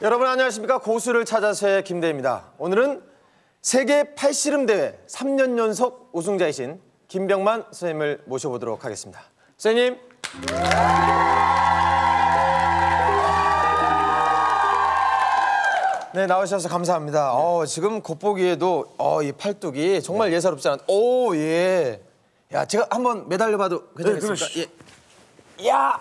여러분 안녕하십니까. 고수를 찾아서의 김대희입니다. 오늘은 세계 팔씨름 대회 3년 연속 우승자이신 김병만 선생님을 모셔보도록 하겠습니다. 선생님. 네, 나오셔서 감사합니다. 지금 겉보기에도 이 팔뚝이 정말 예사롭지 않은. 오, 예. 야, 제가 한번 매달려봐도 괜찮겠습니까? 네, 예. 야,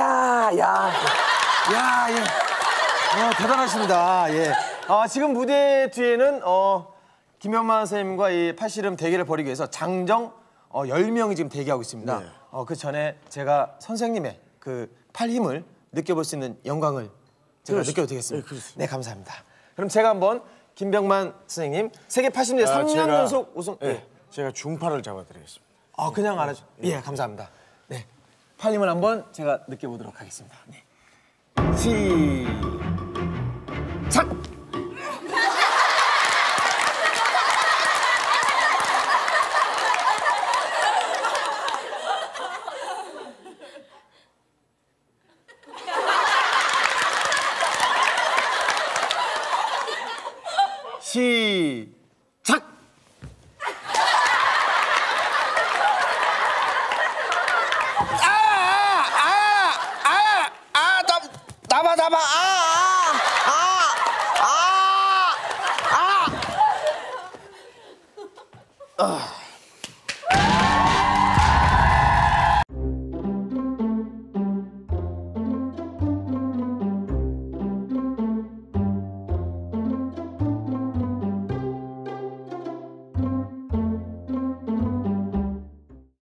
예. 대단하십니다. 예. 지금 무대 뒤에는 김병만 선생님과 이 팔씨름 대결을 벌이기 위해서 장정 10명이 지금 대기하고 있습니다. 네. 그 전에 제가 선생님의 그 팔 힘을 느껴볼 수 있는 영광을 제가 느껴도 되겠습니다. 네, 감사합니다. 그럼 제가 한번 김병만 선생님 세계 80대 3년 연속 우승. 네, 제가 중팔을 잡아드리겠습니다. 그냥 알아줘. 예, 감사합니다. 네, 팔 힘을 한번 제가 느껴보도록 하겠습니다. 네. 시작! 시작! 잡아!